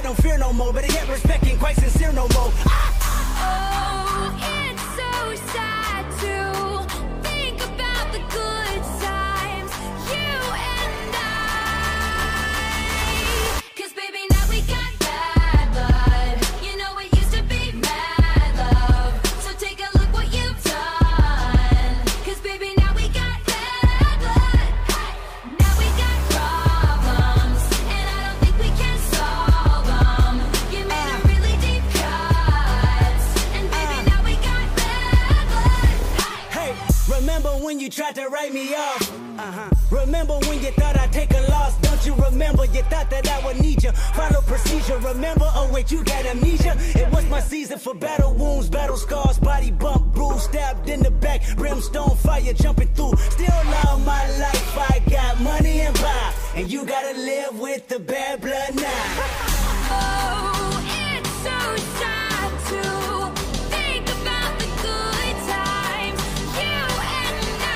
don't fear no more, but I get respect ain't quite sincere no more. Oh, it's so sad to think about the good times, you and I. 'Cause baby, now we got bad blood. You know it used to be mad love. So take a look what you've done. 'Cause baby, now we got bad blood. Now we got problems, and I don't think we can solve them. You made a really deep cut, and baby, now we got bad blood. Hey, remember when you tried to write me off? Remember when you thought I'd take a loss? Don't you remember? You thought that I would need you. Follow procedure, remember? Oh wait, you got amnesia. It was my season for battle wounds, battle scars, body bump, bruise, stabbed in the back, brimstone fire jumping through. Still love my life, I got money and power, and you gotta live with the bad blood now. Oh, it's so sad to think about the good times, you and I.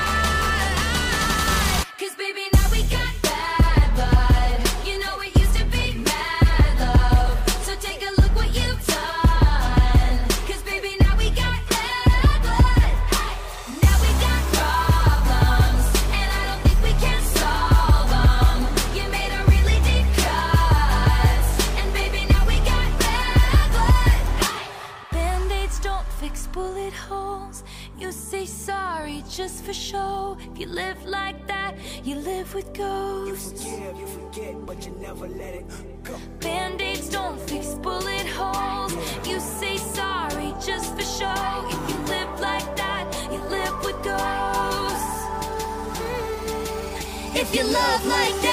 'Cause baby, now we got bad blood. You know it used to be mad love. So take a look what you've done. 'Cause baby, now we got bad blood. Now we got problems, and I don't think we can solve them. You made a really deep cut, and baby, now we got bad blood. Band-aids don't fix bullet holes. You say sorry just for show. If you live like that, you live with ghosts. Forgive, you forget, but you never let it go. Band-aids don't fix bullet holes. You say sorry just for show. If you live like that, you live with ghosts. If you love like that.